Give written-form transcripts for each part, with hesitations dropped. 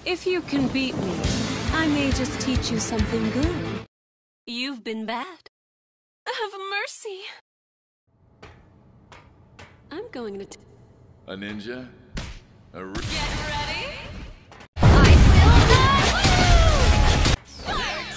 If you can beat me, I may just teach you something good. You've been bad. Have mercy. I'm going to... A ninja? Get ready? I will not fight!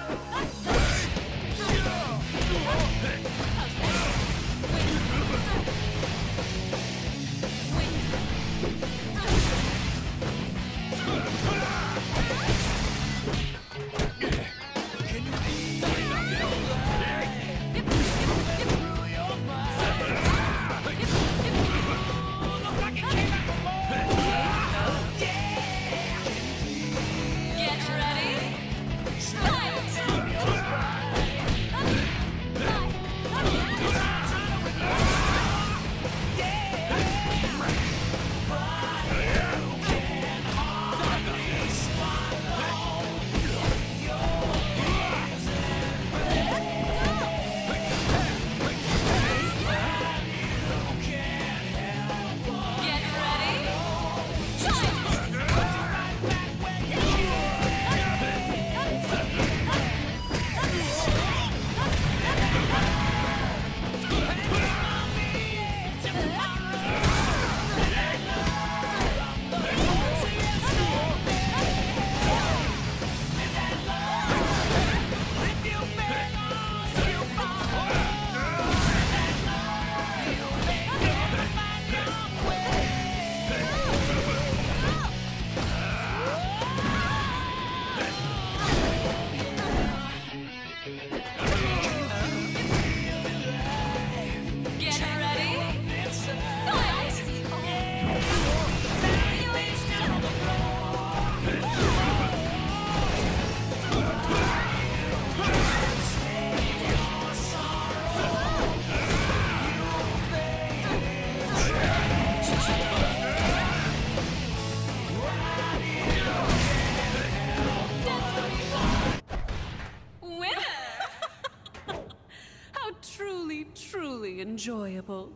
Truly enjoyable.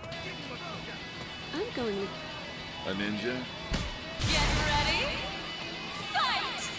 I'm going to... A ninja? Get ready? Fight!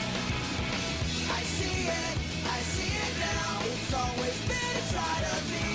I see it now. It's always been inside of me.